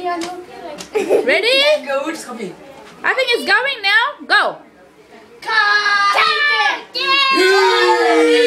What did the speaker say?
Ready? Go, it's coming. I think it's going now. Go. Cut!